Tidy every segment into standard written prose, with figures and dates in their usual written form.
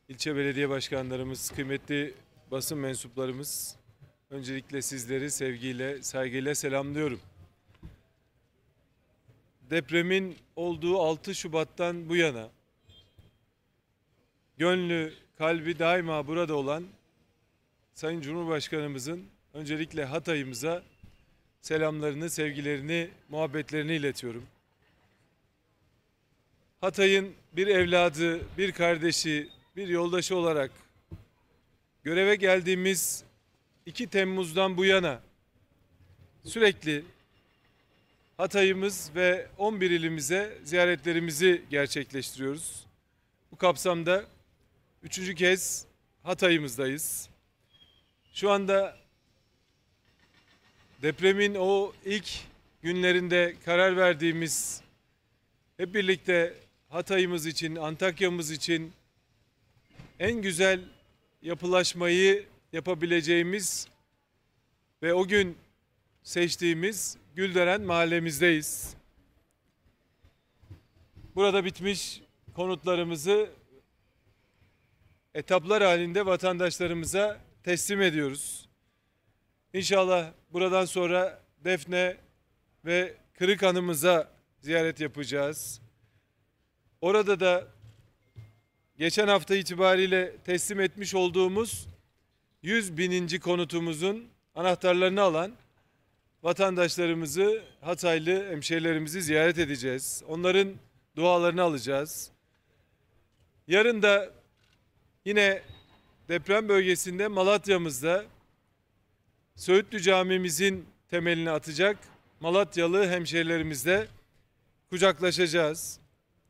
ilçe belediye başkanlarımız, kıymetli basın mensuplarımız, öncelikle sizleri sevgiyle, saygıyla selamlıyorum. Depremin olduğu 6 Şubat'tan bu yana gönlü, kalbi daima burada olan Sayın Cumhurbaşkanımızın öncelikle Hatay'ımıza selamlarını, sevgilerini, muhabbetlerini iletiyorum. Hatay'ın bir evladı, bir kardeşi, bir yoldaşı olarak göreve geldiğimiz 2 Temmuz'dan bu yana sürekli Hatay'ımız ve 11 ilimize ziyaretlerimizi gerçekleştiriyoruz. Bu kapsamda 3. kez Hatay'ımızdayız. Şu anda depremin o ilk günlerinde karar verdiğimiz, hep birlikte Hatay'ımız için, Antakya'mız için en güzel yapılaşmayı yapabileceğimiz ve o gün seçtiğimiz Gülderen mahallemizdeyiz. Burada bitmiş konutlarımızı etaplar halinde vatandaşlarımıza teslim ediyoruz. İnşallah buradan sonra Defne ve Kırıkhan'ımıza ziyaret yapacağız. Orada da geçen hafta itibariyle teslim etmiş olduğumuz 100.000. konutumuzun anahtarlarını alan vatandaşlarımızı, Hataylı hemşehrilerimizi ziyaret edeceğiz. Onların dualarını alacağız. Yarın da yine deprem bölgesinde Malatya'mızda Söğütlü Camimizin temelini atacak Malatyalı hemşehrilerimizle kucaklaşacağız.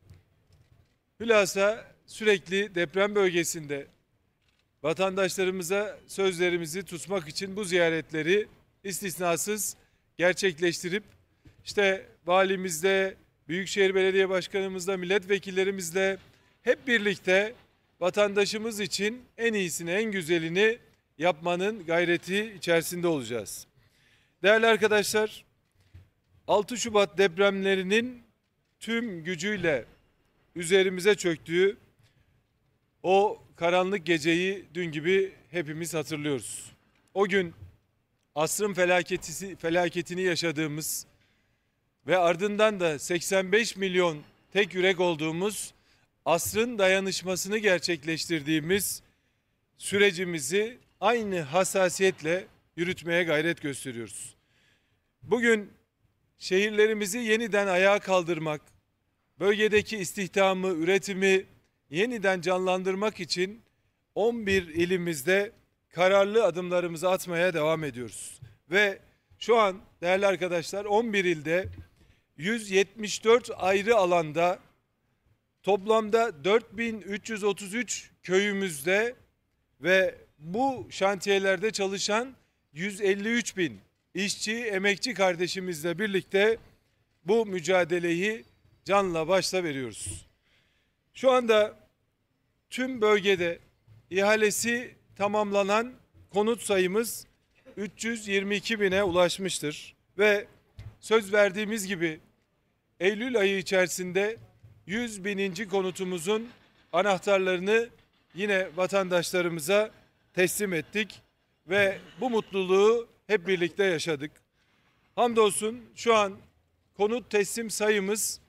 Hülasa sürekli deprem bölgesinde vatandaşlarımıza sözlerimizi tutmak için bu ziyaretleri istisnasız gerçekleştirip işte valimizle, Büyükşehir Belediye Başkanımızla, milletvekillerimizle hep birlikte vatandaşımız için en iyisini, en güzelini yapmanın gayreti içerisinde olacağız. Değerli arkadaşlar, 6 Şubat depremlerinin tüm gücüyle üzerimize çöktüğü o karanlık geceyi dün gibi hepimiz hatırlıyoruz. O gün asrın felaketini yaşadığımız ve ardından da 85 milyon tek yürek olduğumuz asrın dayanışmasını gerçekleştirdiğimiz sürecimizi aynı hassasiyetle yürütmeye gayret gösteriyoruz. Bugün şehirlerimizi yeniden ayağa kaldırmak, bölgedeki istihdamı, üretimi yeniden canlandırmak için 11 ilimizde kararlı adımlarımızı atmaya devam ediyoruz. Ve şu an değerli arkadaşlar 11 ilde 174 ayrı alanda toplamda 4333 köyümüzde ve bu şantiyelerde çalışan 153.000 işçi, emekçi kardeşimizle birlikte bu mücadeleyi canla başla veriyoruz. Şu anda tüm bölgede ihalesi tamamlanan konut sayımız 322.000'e ulaşmıştır. Ve söz verdiğimiz gibi Eylül ayı içerisinde 100.000. konutumuzun anahtarlarını yine vatandaşlarımıza teslim ettik ve bu mutluluğu hep birlikte yaşadık. Hamdolsun şu an konut teslim sayımız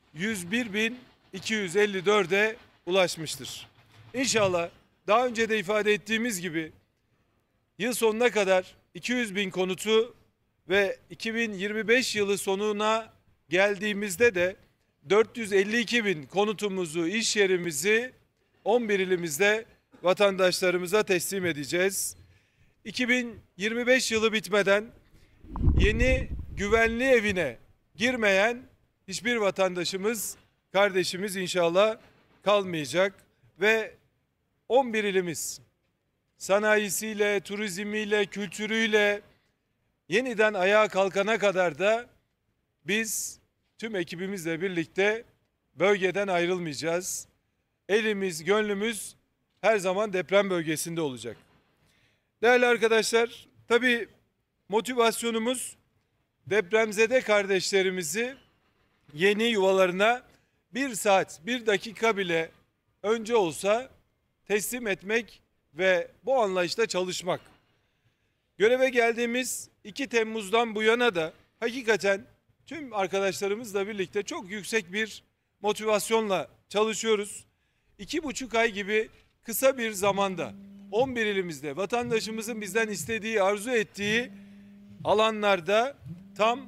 101.254'e ulaşmıştır. İnşallah daha önce de ifade ettiğimiz gibi yıl sonuna kadar 200.000 konutu ve 2025 yılı sonuna geldiğimizde de 452.000 konutumuzu, iş yerimizi 11 ilimizde vatandaşlarımıza teslim edeceğiz. 2025 yılı bitmeden yeni güvenli evine girmeyen hiçbir vatandaşımız, kardeşimiz inşallah kalmayacak ve 11 ilimiz sanayisiyle, turizmiyle, kültürüyle yeniden ayağa kalkana kadar da biz tüm ekibimizle birlikte bölgeden ayrılmayacağız. Elimiz, gönlümüz her zaman deprem bölgesinde olacak. Değerli arkadaşlar, tabii motivasyonumuz depremzede kardeşlerimizi yeni yuvalarına 1 saat, 1 dakika bile önce olsa teslim etmek ve bu anlayışla çalışmak. Göreve geldiğimiz 2 Temmuz'dan bu yana da hakikaten tüm arkadaşlarımızla birlikte çok yüksek bir motivasyonla çalışıyoruz. 2,5 ay gibi kısa bir zamanda 11 ilimizde vatandaşımızın bizden istediği, arzu ettiği alanlarda tam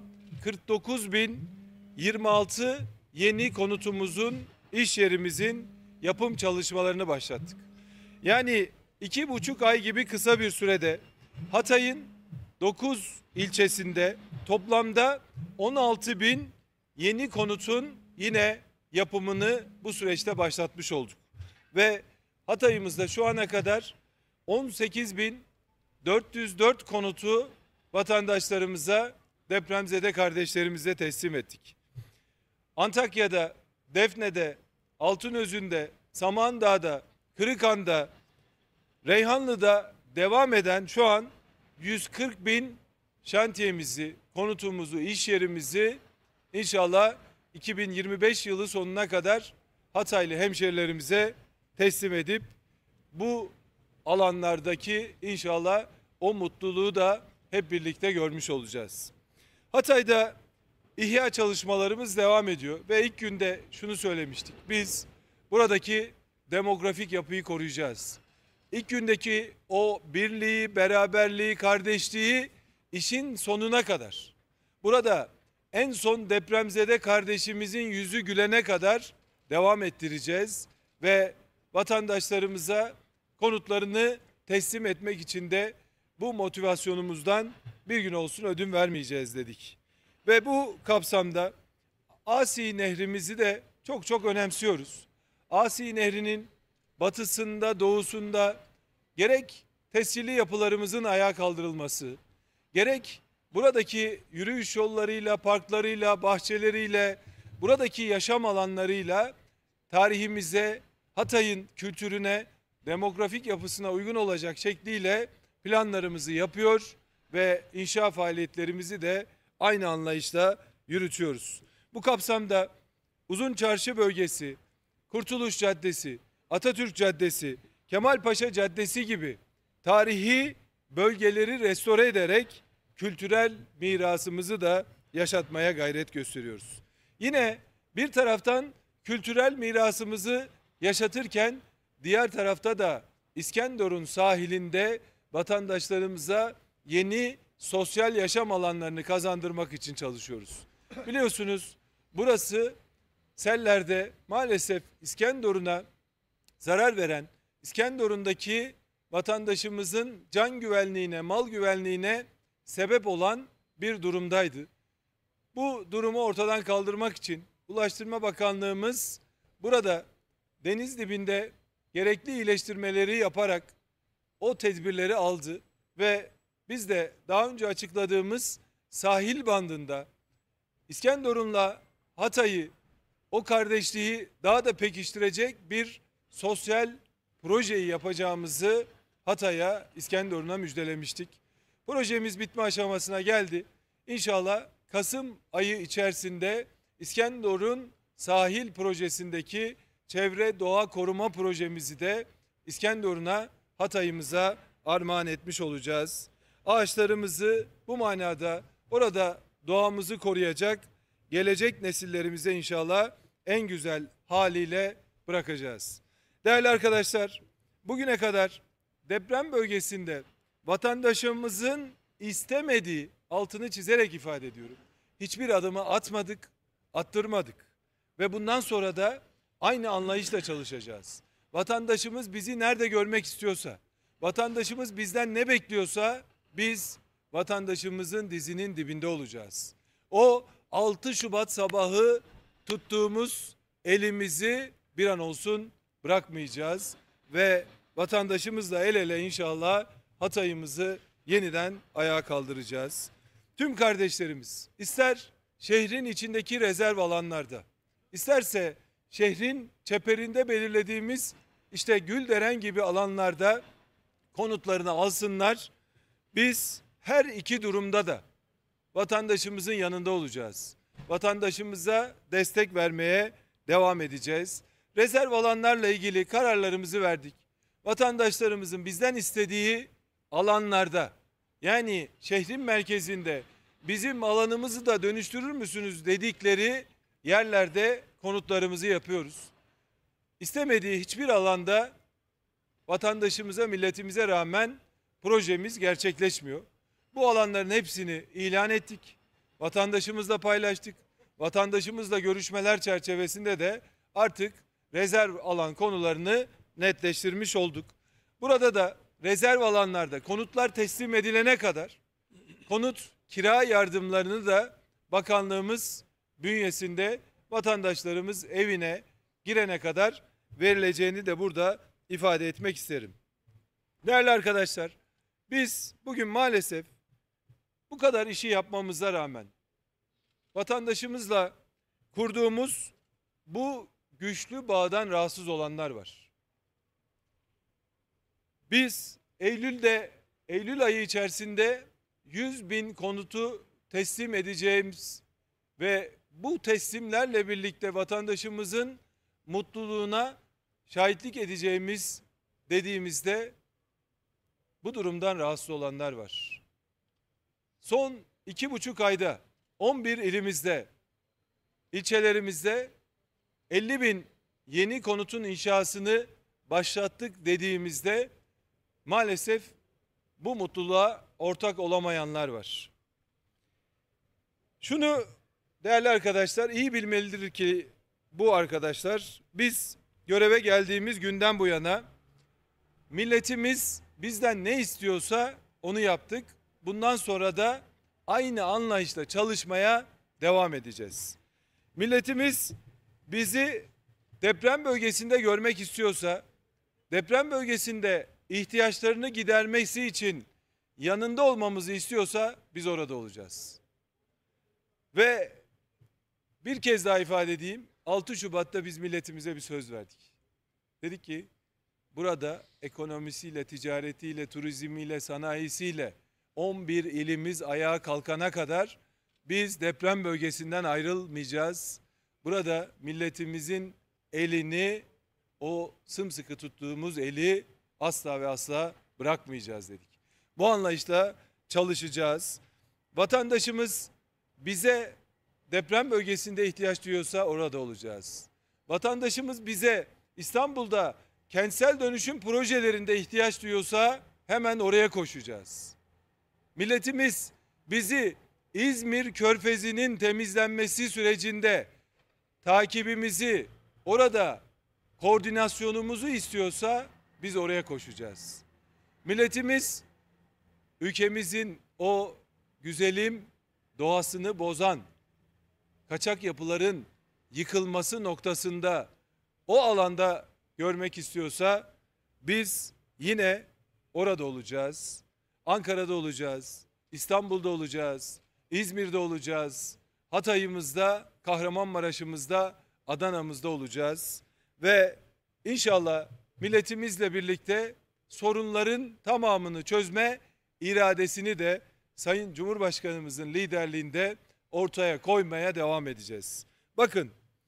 49.026 yeni konutumuzun, iş yerimizin yapım çalışmalarını başlattık. Yani 2,5 ay gibi kısa bir sürede Hatay'ın 9 ilçesinde toplamda 16.000 yeni konutun yine yapımını bu süreçte başlatmış olduk. Ve Hatay'ımızda şu ana kadar 18.404 konutu vatandaşlarımıza, depremzede kardeşlerimize teslim ettik. Antakya'da, Defne'de, Altınözü'nde, Samandağ'da, Kırıkhan'da, Reyhanlı'da devam eden şu an 140.000 şantiyemizi, konutumuzu, iş yerimizi inşallah 2025 yılı sonuna kadar Hataylı hemşerilerimize teslim edip bu alanlardaki inşallah o mutluluğu da hep birlikte görmüş olacağız. Hatay'da ihya çalışmalarımız devam ediyor ve ilk günde şunu söylemiştik. Biz buradaki demografik yapıyı koruyacağız. İlk gündeki o birliği, beraberliği, kardeşliği işin sonuna kadar. Burada en son depremzede kardeşimizin yüzü gülene kadar devam ettireceğiz ve vatandaşlarımıza konutlarını teslim etmek için de bu motivasyonumuzdan bir gün olsun ödün vermeyeceğiz dedik. Ve bu kapsamda Asi Nehrimizi de çok önemsiyoruz. Asi Nehri'nin batısında, doğusunda gerek tescilli yapılarımızın ayağa kaldırılması, gerek buradaki yürüyüş yollarıyla, parklarıyla, bahçeleriyle, buradaki yaşam alanlarıyla tarihimize, Hatay'ın kültürüne, demografik yapısına uygun olacak şekliyle planlarımızı yapıyor ve inşa faaliyetlerimizi de aynı anlayışla yürütüyoruz. Bu kapsamda Uzun Çarşı bölgesi, Kurtuluş Caddesi, Atatürk Caddesi, Kemalpaşa Caddesi gibi tarihi bölgeleri restore ederek kültürel mirasımızı da yaşatmaya gayret gösteriyoruz. Yine bir taraftan kültürel mirasımızı yaşatırken diğer tarafta da İskenderun sahilinde vatandaşlarımıza yeni sosyal yaşam alanlarını kazandırmak için çalışıyoruz. Biliyorsunuz burası sellerde maalesef İskenderun'a zarar veren, İskenderun'daki vatandaşımızın can güvenliğine, mal güvenliğine sebep olan bir durumdaydı. Bu durumu ortadan kaldırmak için Ulaştırma Bakanlığımız burada deniz dibinde gerekli iyileştirmeleri yaparak o tedbirleri aldı ve biz de daha önce açıkladığımız sahil bandında İskenderun'la Hatay'ı, o kardeşliği daha da pekiştirecek bir sosyal projeyi yapacağımızı Hatay'a, İskenderun'a müjdelemiştik. Projemiz bitme aşamasına geldi. İnşallah Kasım ayı içerisinde İskenderun sahil projesindeki çevre doğa koruma projemizi de İskenderun'a, Hatay'ımıza armağan etmiş olacağız. Ağaçlarımızı bu manada orada doğamızı koruyacak, gelecek nesillerimize inşallah en güzel haliyle bırakacağız. Değerli arkadaşlar, bugüne kadar deprem bölgesinde vatandaşımızın istemediği, altını çizerek ifade ediyorum, hiçbir adımı atmadık, attırmadık ve bundan sonra da aynı anlayışla çalışacağız. Vatandaşımız bizi nerede görmek istiyorsa, vatandaşımız bizden ne bekliyorsa biz vatandaşımızın dizinin dibinde olacağız. O 6 Şubat sabahı tuttuğumuz elimizi bir an olsun bırakmayacağız ve vatandaşımızla el ele inşallah Hatay'ımızı yeniden ayağa kaldıracağız. Tüm kardeşlerimiz ister şehrin içindeki rezerv alanlarda, isterse şehrin çeperinde belirlediğimiz işte Gülderen gibi alanlarda konutlarını alsınlar. Biz her iki durumda da vatandaşımızın yanında olacağız. Vatandaşımıza destek vermeye devam edeceğiz. Rezerv alanlarla ilgili kararlarımızı verdik. vatandaşlarımızın bizden istediği alanlarda, yani şehrin merkezinde bizim alanımızı da dönüştürür müsünüz dedikleri yerlerde konutlarımızı yapıyoruz. İstemediği hiçbir alanda vatandaşımıza, milletimize rağmen projemiz gerçekleşmiyor. Bu alanların hepsini ilan ettik. Vatandaşımızla paylaştık. Vatandaşımızla görüşmeler çerçevesinde de artık rezerv alan konularını netleştirmiş olduk. Burada da rezerv alanlarda konutlar teslim edilene kadar konut kira yardımlarını da bakanlığımız bünyesinde vatandaşlarımız evine girene kadar verileceğini de burada ifade etmek isterim. Değerli arkadaşlar, biz bugün maalesef bu kadar işi yapmamıza rağmen vatandaşımızla kurduğumuz bu güçlü bağdan rahatsız olanlar var. Biz Eylül ayı içerisinde 100.000 konutu teslim edeceğimiz ve bu teslimlerle birlikte vatandaşımızın mutluluğuna şahitlik edeceğimiz dediğimizde bu durumdan rahatsız olanlar var. Son 2,5 ayda 11 ilimizde, ilçelerimizde 50.000 yeni konutun inşasını başlattık dediğimizde maalesef bu mutluluğa ortak olamayanlar var. Şunu değerli arkadaşlar iyi bilmelidir ki bu arkadaşlar, biz göreve geldiğimiz günden bu yana milletimiz bizden ne istiyorsa onu yaptık. Bundan sonra da aynı anlayışla çalışmaya devam edeceğiz. Milletimiz bizi deprem bölgesinde görmek istiyorsa, deprem bölgesinde ihtiyaçlarını gidermesi için yanında olmamızı istiyorsa biz orada olacağız. Ve bir kez daha ifade edeyim, 6 Şubat'ta biz milletimize bir söz verdik. Dedik ki burada ekonomisiyle, ticaretiyle, turizmiyle, sanayisiyle 11 ilimiz ayağa kalkana kadar biz deprem bölgesinden ayrılmayacağız. Burada milletimizin elini, o sımsıkı tuttuğumuz eli asla ve asla bırakmayacağız dedik. Bu anlayışla çalışacağız. Vatandaşımız bize deprem bölgesinde ihtiyaç duyuyorsa orada olacağız. Vatandaşımız bize İstanbul'da kentsel dönüşüm projelerinde ihtiyaç duyuyorsa hemen oraya koşacağız. Milletimiz bizi İzmir Körfezi'nin temizlenmesi sürecinde takibimizi, orada koordinasyonumuzu istiyorsa biz oraya koşacağız. Milletimiz ülkemizin o güzelim doğasını bozan kaçak yapıların yıkılması noktasında o alanda görmek istiyorsa biz yine orada olacağız. Ankara'da olacağız, İstanbul'da olacağız, İzmir'de olacağız, Hatay'ımızda, Kahramanmaraş'ımızda, Adana'mızda olacağız. Ve inşallah milletimizle birlikte sorunların tamamını çözme iradesini de Sayın Cumhurbaşkanımızın liderliğinde ortaya koymaya devam edeceğiz. Bakın,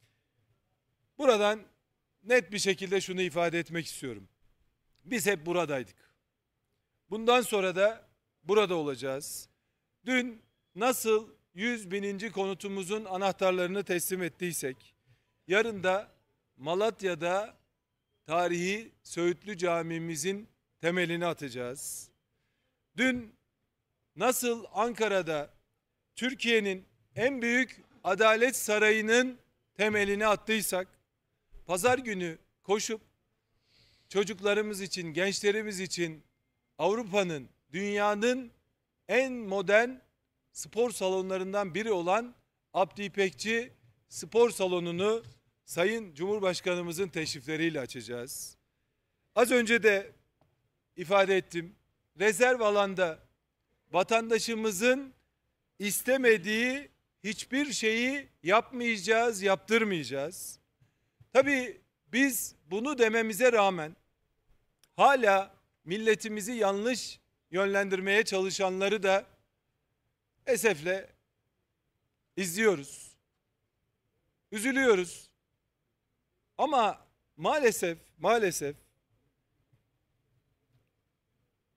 buradan net bir şekilde şunu ifade etmek istiyorum. Biz hep buradaydık. Bundan sonra da burada olacağız. Dün nasıl 100.000. konutumuzun anahtarlarını teslim ettiysek, yarın da Malatya'da tarihi Söğütlü Camimizin temelini atacağız. Dün nasıl Ankara'da Türkiye'nin en büyük Adalet Sarayı'nın temelini attıysak, pazar günü koşup çocuklarımız için, gençlerimiz için Avrupa'nın, dünyanın en modern spor salonlarından biri olan Abdi İpekçi Spor Salonu'nu Sayın Cumhurbaşkanımızın teşrifleriyle açacağız. Az önce de ifade ettim. Rezerv alanda vatandaşımızın istemediği hiçbir şeyi yapmayacağız, yaptırmayacağız. Tabii biz bunu dememize rağmen hala milletimizi yanlış yönlendirmeye çalışanları da esefle izliyoruz. Üzülüyoruz. Ama maalesef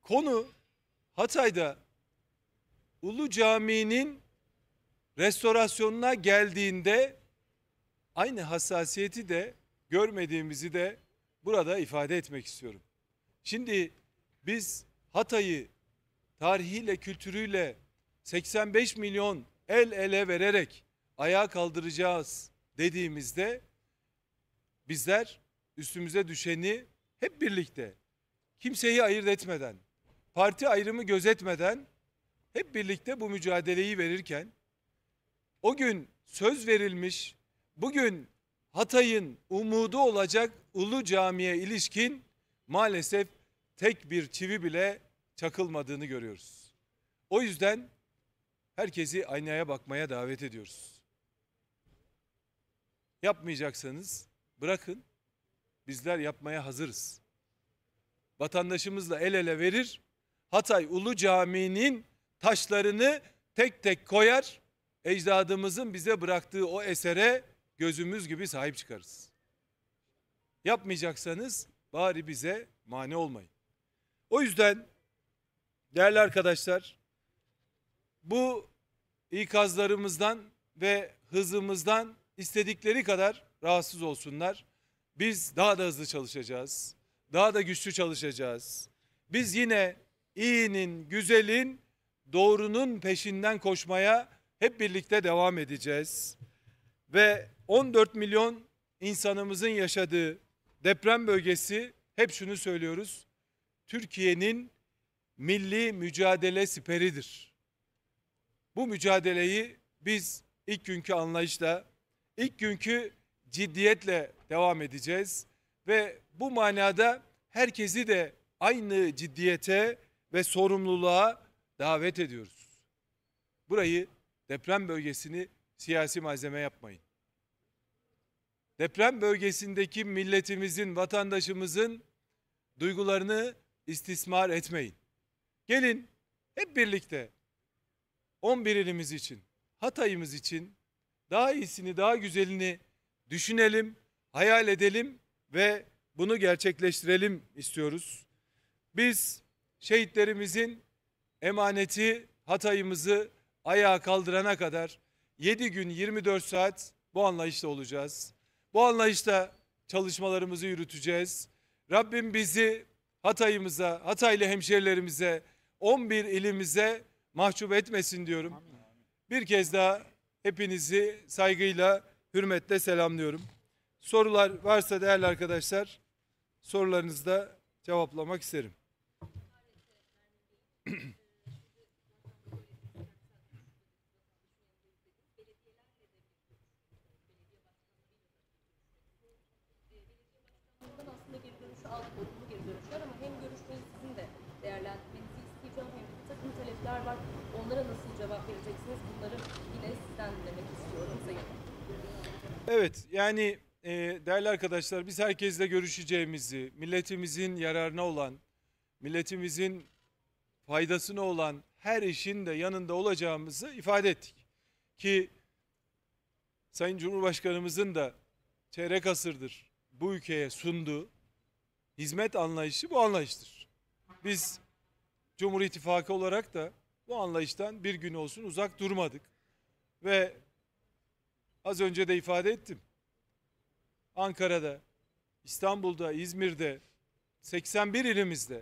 Konu Hatay'da Ulu Cami'nin restorasyonuna geldiğinde aynı hassasiyeti de görmediğimizi de burada ifade etmek istiyorum. Şimdi biz Hatay'ı tarihiyle, kültürüyle 85 milyon el ele vererek ayağa kaldıracağız dediğimizde bizler üstümüze düşeni hep birlikte, kimseyi ayırt etmeden, parti ayrımı gözetmeden hep birlikte bu mücadeleyi verirken, o gün söz verilmiş, bugün Hatay'ın umudu olacak Ulu Cami'ye ilişkin maalesef tek bir çivi bile çakılmadığını görüyoruz. O yüzden herkesi aynaya bakmaya davet ediyoruz. Yapmayacaksanız bırakın, bizler yapmaya hazırız. Vatandaşımızla el ele verir, Hatay Ulu Cami'nin taşlarını tek tek koyar, ecdadımızın bize bıraktığı o esere gözümüz gibi sahip çıkarız. Yapmayacaksanız bari bize mani olmayın. O yüzden değerli arkadaşlar, bu ikazlarımızdan ve hızımızdan istedikleri kadar rahatsız olsunlar. Biz daha da hızlı çalışacağız. Daha da güçlü çalışacağız. Biz yine iyinin, güzelin, doğrunun peşinden koşmaya hep birlikte devam edeceğiz. Ve 14 milyon insanımızın yaşadığı deprem bölgesi, hep şunu söylüyoruz, Türkiye'nin milli mücadele siperidir. Bu mücadeleyi biz ilk günkü anlayışla, ilk günkü ciddiyetle devam edeceğiz. Ve bu manada herkesi de aynı ciddiyete ve sorumluluğa davet ediyoruz. Burayı, deprem bölgesini siyasi malzeme yapmayın. Deprem bölgesindeki milletimizin, vatandaşımızın duygularını istismar etmeyin. Gelin hep birlikte 11 ilimiz için, Hatay'ımız için daha iyisini, daha güzelini düşünelim, hayal edelim ve bunu gerçekleştirelim istiyoruz. Biz şehitlerimizin emaneti Hatay'ımızı ayağa kaldırana kadar 7 gün 24 saat bu anlayışta olacağız. Bu anlayışta çalışmalarımızı yürüteceğiz. Rabbim bizi Hatay'ımıza, Hataylı hemşerilerimize, 11 ilimize mahcup etmesin diyorum. Bir kez daha hepinizi saygıyla, hürmetle selamlıyorum. Sorular varsa değerli arkadaşlar, sorularınızı da cevaplamak isterim. Aslında geri dönüşü aldık, olumlu geri dönüşler ama hem görüşmeyi sizin de değerlendirmenizi isteyeceğim hem de bir takım talepler var. Onlara nasıl cevap vereceksiniz? Bunları yine sizden dinlemek istiyorum Sayın. Evet, yani değerli arkadaşlar, biz herkesle görüşeceğimizi, milletimizin yararına olan, milletimizin faydasına olan her işin de yanında olacağımızı ifade ettik. Ki Sayın Cumhurbaşkanımızın da çeyrek asırdır bu ülkeye sunduğu hizmet anlayışı bu anlayıştır. Biz Cumhur İttifakı olarak da bu anlayıştan bir gün olsun uzak durmadık. Ve az önce de ifade ettim. Ankara'da, İstanbul'da, İzmir'de, 81 ilimizde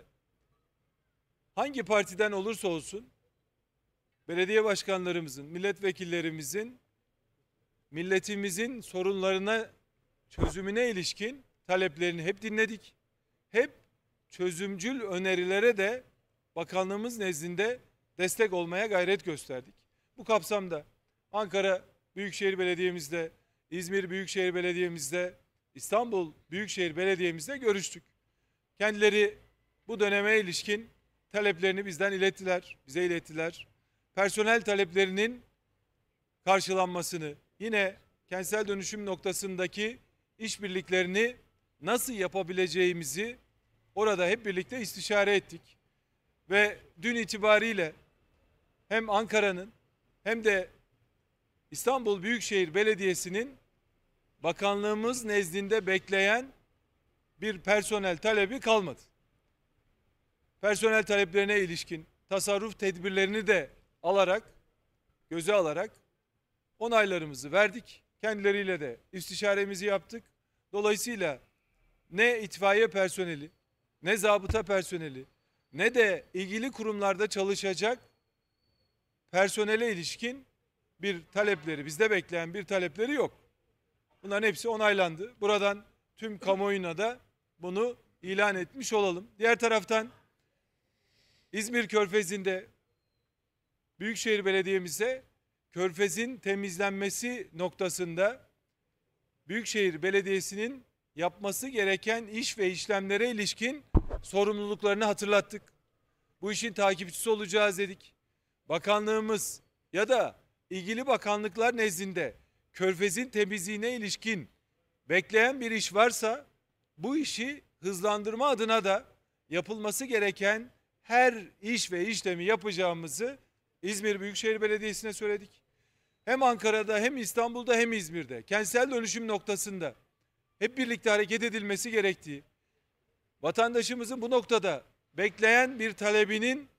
hangi partiden olursa olsun belediye başkanlarımızın, milletvekillerimizin, milletimizin sorunlarına, çözümüne ilişkin taleplerini hep dinledik. Hep çözümcül önerilere de bakanlığımız nezdinde destek olmaya gayret gösterdik. Bu kapsamda Ankara Büyükşehir Belediye'mizde, İzmir Büyükşehir Belediye'mizde, İstanbul Büyükşehir Belediye'mizde görüştük. Kendileri bu döneme ilişkin taleplerini bizden ilettiler, bize ilettiler. Personel taleplerinin karşılanmasını, yine kentsel dönüşüm noktasındaki işbirliklerini nasıl yapabileceğimizi orada hep birlikte istişare ettik. Ve dün itibariyle hem Ankara'nın hem de İstanbul Büyükşehir Belediyesi'nin bakanlığımız nezdinde bekleyen bir personel talebi kalmadı. personel taleplerine ilişkin tasarruf tedbirlerini de göze alarak onaylarımızı verdik. Kendileriyle de istişaremizi yaptık. Dolayısıyla ne itfaiye personeli, ne zabıta personeli, ne de ilgili kurumlarda çalışacak personele ilişkin bir talepleri, bizde bekleyen bir talepleri yok. Bunların hepsi onaylandı. Buradan tüm kamuoyuna da bunu ilan etmiş olalım. Diğer taraftan İzmir Körfezi'nde Büyükşehir Belediye'mize Körfez'in temizlenmesi noktasında Büyükşehir Belediyesi'nin yapması gereken iş ve işlemlere ilişkin sorumluluklarını hatırlattık. Bu işin takipçisi olacağız dedik. Bakanlığımız ya da ilgili bakanlıklar nezdinde Körfez'in temizliğine ilişkin bekleyen bir iş varsa bu işi hızlandırma adına da yapılması gereken her iş ve işlemi yapacağımızı İzmir Büyükşehir Belediyesi'ne söyledik. Hem Ankara'da hem İstanbul'da hem İzmir'de kentsel dönüşüm noktasında hep birlikte hareket edilmesi gerektiği, vatandaşımızın bu noktada bekleyen bir talebinin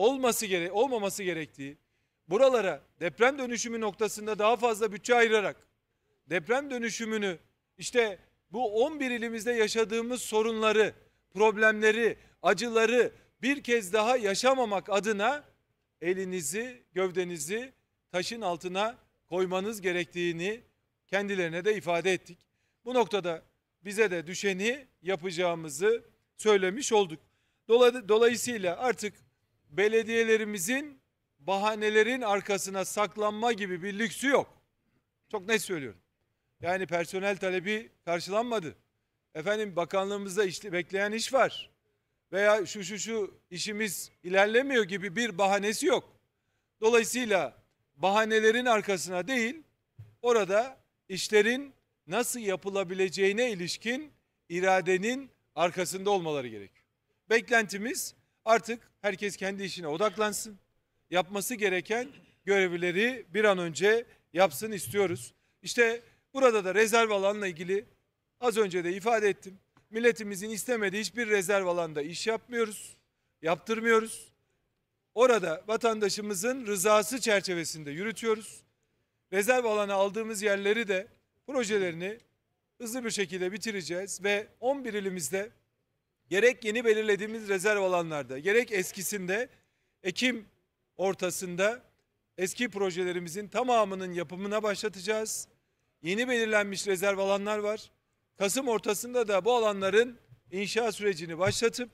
olmaması gerektiği, buralara deprem dönüşümü noktasında daha fazla bütçe ayırarak deprem dönüşümünü işte bu 11 ilimizde yaşadığımız sorunları, problemleri, acıları bir kez daha yaşamamak adına elinizi, gövdenizi taşın altına koymanız gerektiğini kendilerine de ifade ettik. Bu noktada bize de düşeni yapacağımızı söylemiş olduk. Dolayısıyla artık belediyelerimizin bahanelerin arkasına saklanma gibi bir lüksü yok. Çok net söylüyorum. Yani personel talebi karşılanmadı. Efendim bakanlığımızda bekleyen iş var. Veya şu işimiz ilerlemiyor gibi bir bahanesi yok. Dolayısıyla bahanelerin arkasına değil, orada işlerin nasıl yapılabileceğine ilişkin iradenin arkasında olmaları gerekiyor. Beklentimiz artık herkes kendi işine odaklansın. Yapması gereken görevleri bir an önce yapsın istiyoruz. İşte burada da rezerv alanla ilgili az önce de ifade ettim. Milletimizin istemediği hiçbir rezerv alanda iş yapmıyoruz, yaptırmıyoruz. Orada vatandaşımızın rızası çerçevesinde yürütüyoruz. Rezerv alana aldığımız yerleri de projelerini hızlı bir şekilde bitireceğiz ve 11 ilimizde gerek yeni belirlediğimiz rezerv alanlarda gerek eskisinde Ekim ortasında eski projelerimizin tamamının yapımına başlatacağız. Yeni belirlenmiş rezerv alanlar var. Kasım ortasında da bu alanların inşa sürecini başlatıp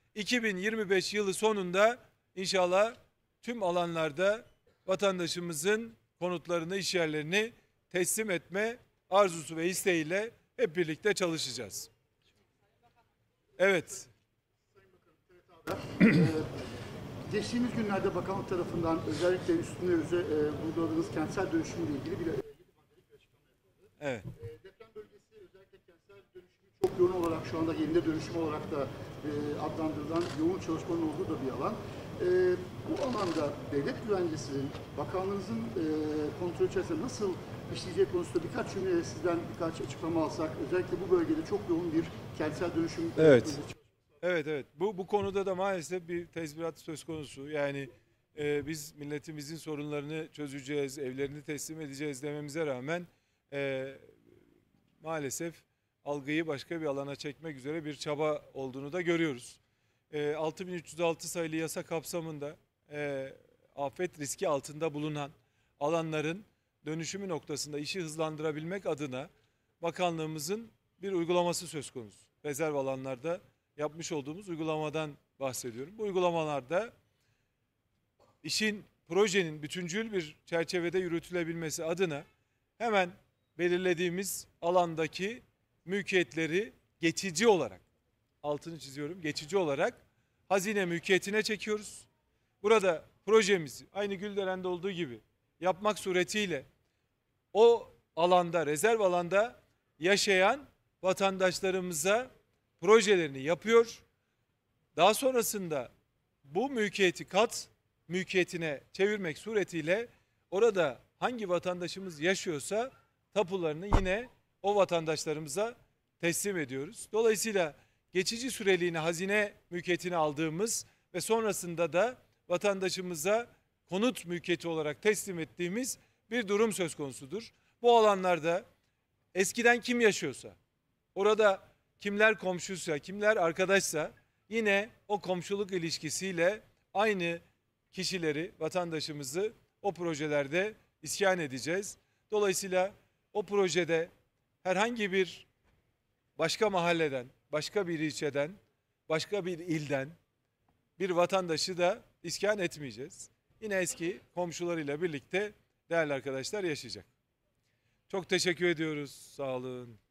2025 yılı sonunda inşallah tüm alanlarda vatandaşımızın konutlarını, işyerlerini teslim etme arzusu ve isteğiyle hep birlikte çalışacağız. Evet. Geçtiğimiz günlerde bakanlık tarafından özellikle üstüne vurguladığınız kentsel dönüşümle ilgili bir Evet. deprem bölgesi özellikle kentsel dönüşümü çok yoğun olarak şu anda yerinde dönüşüm olarak da adlandırılan yoğun çalışmanın olduğu da bir alan. Bu alanda devlet güvencesinin bakanlığınızın kontrol içerisinde nasıl işleyeceği konusunda birkaç cümle sizden birkaç açıklama alsak, özellikle bu bölgede çok yoğun bir kentsel dönüşüm. Evet. Evet. Bu konuda da maalesef bir tezvirat söz konusu. Yani biz milletimizin sorunlarını çözeceğiz, evlerini teslim edeceğiz dememize rağmen maalesef algıyı başka bir alana çekmek üzere bir çaba olduğunu da görüyoruz. 6306 sayılı yasa kapsamında afet riski altında bulunan alanların dönüşümü noktasında işi hızlandırabilmek adına bakanlığımızın bir uygulaması söz konusu. Rezerv alanlarda yapmış olduğumuz uygulamadan bahsediyorum. Bu uygulamalarda projenin bütüncül bir çerçevede yürütülebilmesi adına hemen belirlediğimiz alandaki mülkiyetleri geçici olarak, altını çiziyorum, geçici olarak hazine mülkiyetine çekiyoruz. Burada projemizi aynı Gülderen'de olduğu gibi yapmak suretiyle o alanda, rezerv alanda yaşayan vatandaşlarımıza projelerini yapıyor. Daha sonrasında bu mülkiyeti kat mülkiyetine çevirmek suretiyle orada hangi vatandaşımız yaşıyorsa tapularını yine o vatandaşlarımıza teslim ediyoruz. Dolayısıyla geçici süreliğine hazine mülkiyetine aldığımız ve sonrasında da vatandaşımıza konut mülkiyeti olarak teslim ettiğimiz bir durum söz konusudur. Bu alanlarda eskiden kim yaşıyorsa, orada kimler komşuysa, kimler arkadaşsa yine o komşuluk ilişkisiyle aynı kişileri, vatandaşımızı o projelerde iskan edeceğiz. Dolayısıyla o projede herhangi bir başka mahalleden, başka bir ilçeden, başka bir ilden bir vatandaşı da iskan etmeyeceğiz. Yine eski komşularıyla birlikte değerli arkadaşlar yaşayacak. Çok teşekkür ediyoruz. Sağ olun.